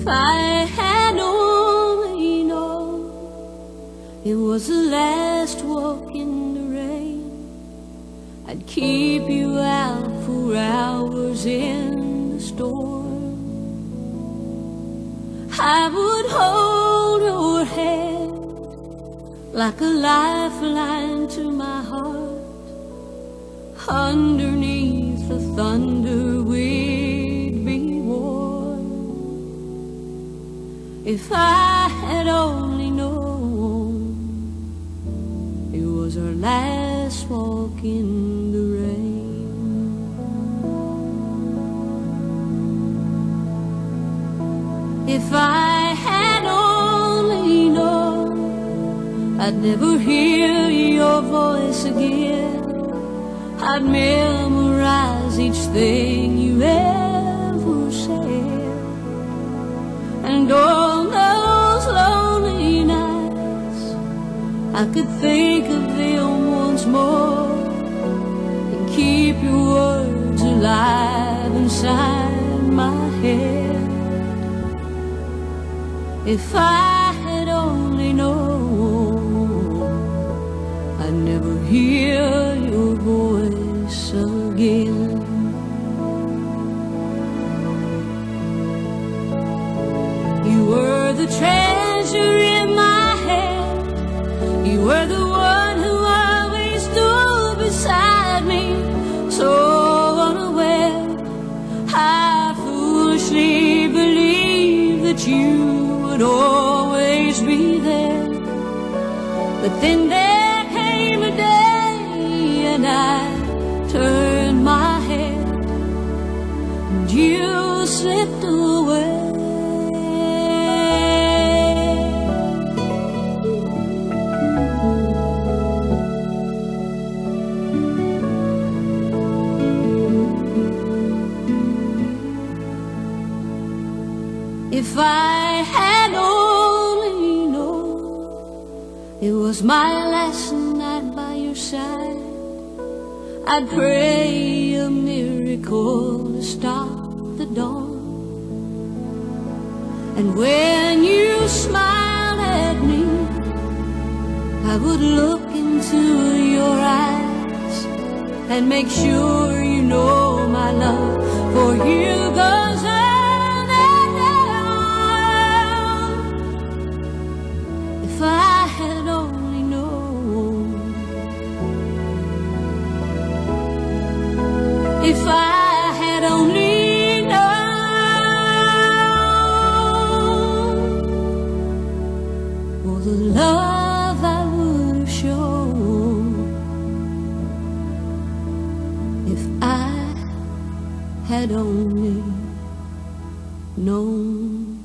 If I had only known it was the last walk in the rain, I'd keep you out for hours in the storm. I would hold your hand like a lifeline to my heart. Underneath the thunder we'd be warm. If I had only known it was our last walk in the rain. If I had only known I'd never hear your voice again, I'd memorize each thing you ever said. And on those lonely nights I could think of them once more and keep your words alive inside my head. If I had only known I'd never hear your voice again. You were the treasure in my hand. You were the one who always stood beside me. So unaware, I foolishly believed that you would always be there. But then there came a day and I turned my head and you slipped away. If I had only known it was my last night by your side, I'd pray a miracle to stop the dawn. And when you smiled at me, I would look into your eyes and make sure you know my love for you goes on and on. If I had only known, if I had only known all the love I would have shown, if I had only known.